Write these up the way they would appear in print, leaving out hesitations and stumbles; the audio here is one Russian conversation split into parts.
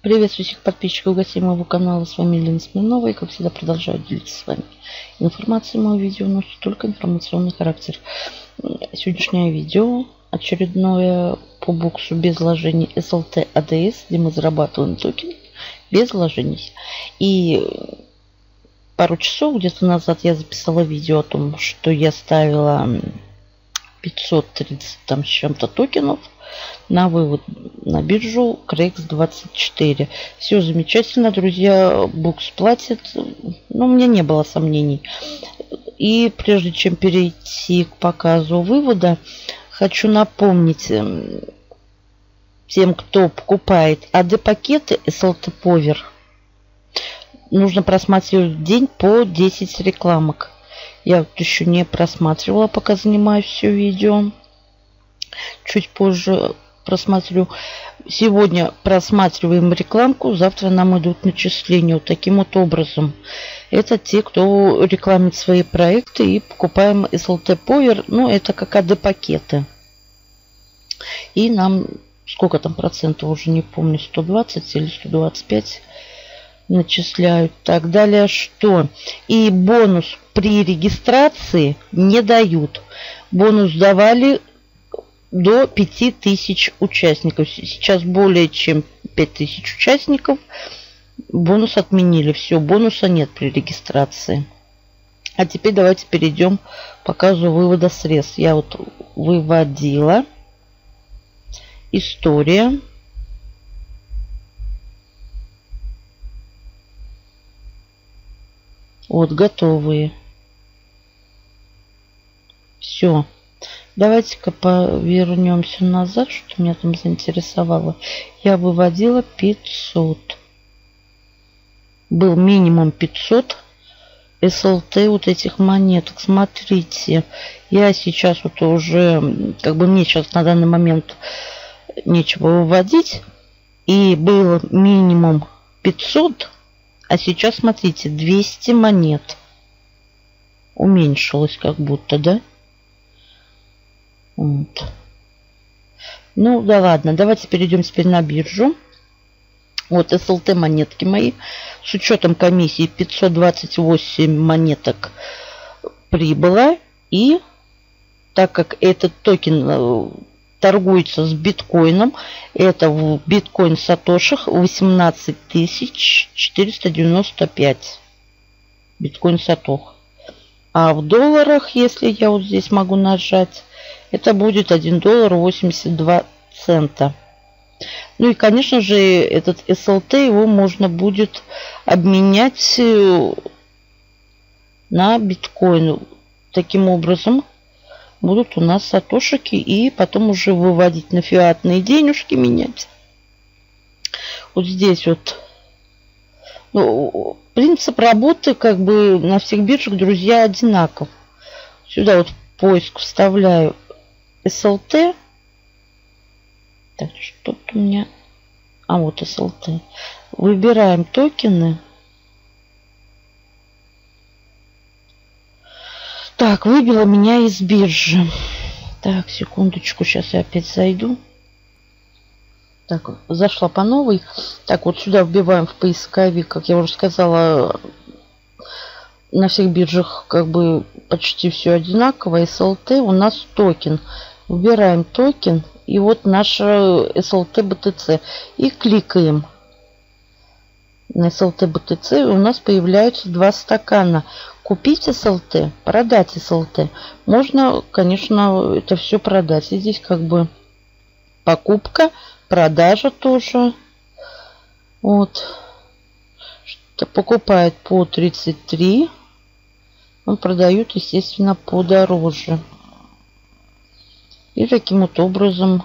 Приветствую всех подписчиков и гостей моего канала. С вами Елена Смирнова. И как всегда продолжаю делиться с вами информацией. Мое видео носит только информационный характер. Сегодняшнее видео очередное по боксу без вложений SLT ADS, где мы зарабатываем токен без вложений. И пару часов где-то назад я записала видео о том, что я ставила 530 там с чем-то токенов на вывод на биржу CREX24. Все замечательно, друзья. Бокс платит. Но у меня не было сомнений. И прежде чем перейти к показу вывода, хочу напомнить тем, кто покупает AD-пакеты SLT Power, нужно просматривать в день по 10 рекламок. Я вот еще не просматривала, пока занимаюсь все видео. Чуть позже просмотрю. Сегодня просматриваем рекламку, завтра нам идут начисления. Вот таким вот образом. Это те, кто рекламит свои проекты и покупаем SLT Power. Ну, это как AD-пакеты. И нам, сколько там процентов, уже не помню, 120 или 125 начисляют. Так, далее что? И бонус при регистрации не дают. Бонус давали до 5000 участников. Сейчас более чем 5000 участников. Бонус отменили. Все, бонуса нет при регистрации. А теперь давайте перейдем к показу вывода средств. Я вот выводила. История. Вот, готовые. Все. Давайте-ка повернемся назад, что меня там заинтересовало. Я выводила 500. Был минимум 500 SLT вот этих монеток. Смотрите, я сейчас вот уже, как бы мне сейчас на данный момент нечего выводить. И был минимум 500, а сейчас, смотрите, 200 монет. Уменьшилось как будто, да? Вот. Ну да ладно, давайте перейдем теперь на биржу. Вот SLT монетки мои. С учетом комиссии 528 монеток прибыло. И так как этот токен торгуется с биткоином, это в биткоин сатошах 18495 биткоин сатох. А в долларах, если я вот здесь могу нажать, это будет $1.82. Ну и, конечно же, этот SLT, его можно будет обменять на биткоин. Таким образом, будут у нас сатошики, и потом уже выводить на фиатные денежки, менять. Вот здесь вот. Ну, принцип работы как бы на всех биржах, друзья, одинаков. Сюда вот в поиск вставляю SLT. Так, что-то у меня... А вот SLT. Выбираем токены. Так, выбило меня из биржи. Так, секундочку, сейчас я опять зайду. Так, зашла по новой. Так, вот сюда вбиваем в поисковик, как я уже сказала, на всех биржах как бы почти все одинаково. SLT у нас токен. Выбираем токен. И вот наша SLT BTC. И кликаем на SLT BTC. У нас появляются два стакана. Купить SLT, продать SLT. Можно, конечно, это все продать. И здесь как бы покупка, продажа тоже. Вот. Что покупает по 33. Он продает, естественно, подороже. И таким вот образом,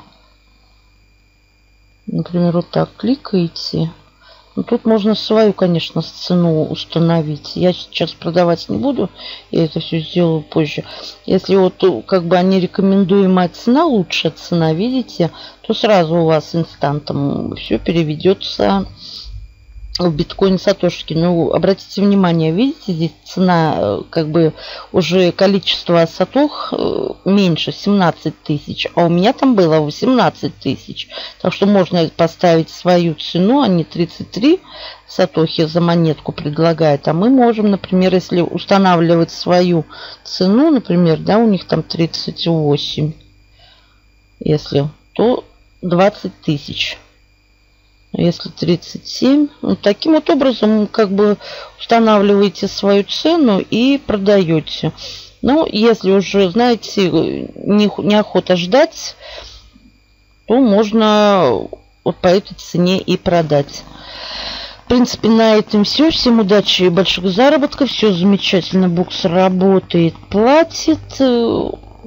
например, вот так кликаете. Ну, тут можно свою, конечно, цену установить. Я сейчас продавать не буду. Я это все сделаю позже. Если вот как бы они рекомендуемая цена, лучшая цена, видите, то сразу у вас инстантом все переведется в биткоин сатошки. Ну, обратите внимание, видите, здесь цена, как бы уже количество сатох меньше, 17 тысяч, а у меня там было 18 тысяч. Так что можно поставить свою цену, они 33 сатохи за монетку предлагают, а мы можем, например, если устанавливать свою цену, например, да, у них там 38, если, то 20 тысяч. Если 37, вот таким вот образом как бы устанавливаете свою цену и продаете. Ну, если уже, знаете, неохота ждать, то можно вот по этой цене и продать. В принципе, на этом все. Всем удачи и больших заработков. Все замечательно. Букс работает, платит.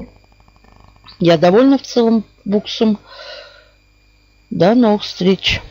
Я довольна в целом буксом. До новых встреч.